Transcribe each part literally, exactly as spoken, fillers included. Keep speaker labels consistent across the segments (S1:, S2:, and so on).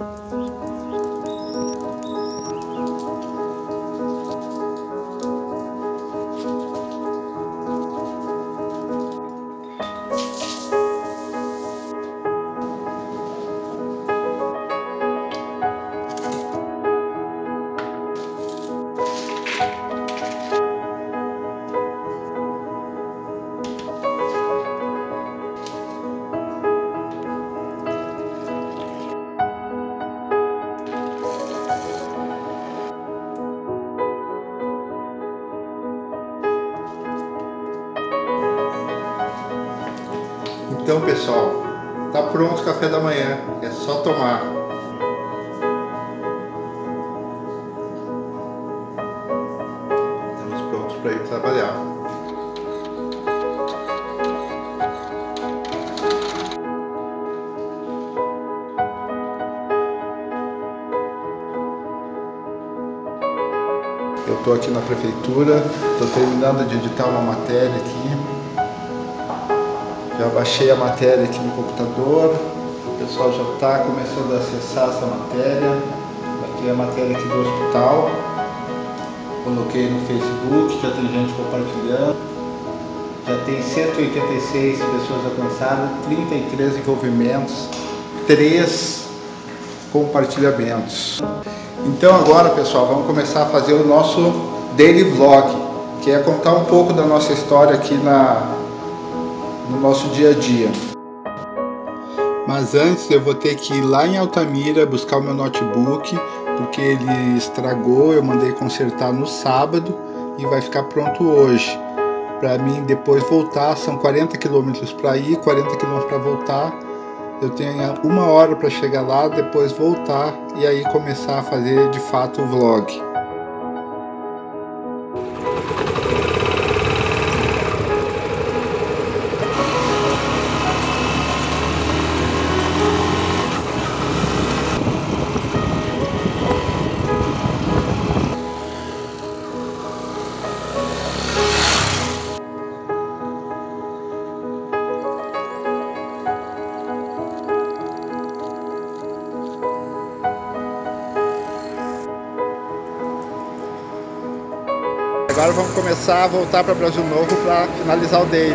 S1: Então, pessoal, tá pronto o café da manhã, é só tomar. Estamos prontos para ir trabalhar. Eu estou aqui na prefeitura, estou terminando de editar uma matéria aqui. Já baixei a matéria aqui no computador, o pessoal já está começando a acessar essa matéria. Aqui é a matéria aqui do hospital, coloquei no Facebook, já tem gente compartilhando. Já tem cento e oitenta e seis pessoas alcançadas, trinta e três envolvimentos, três compartilhamentos. Então agora, pessoal, vamos começar a fazer o nosso daily vlog, que é contar um pouco da nossa história aqui na no nosso dia a dia. Mas antes eu vou ter que ir lá em Altamira buscar o meu notebook, porque ele estragou, eu mandei consertar no sábado e vai ficar pronto hoje. Para mim depois voltar, são quarenta quilômetros para ir, quarenta quilômetros para voltar. Eu tenho uma hora para chegar lá, depois voltar e aí começar a fazer de fato o vlog. Agora vamos começar a voltar para Brasil Novo para finalizar o daily.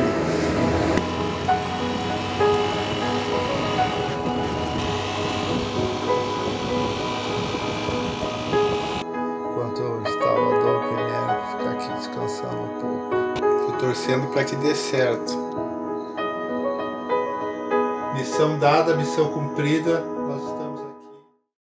S1: Enquanto eu instalo a Adobe Premiere, vou ficar aqui descansando um pouco. Estou torcendo para que dê certo. Missão dada, missão cumprida.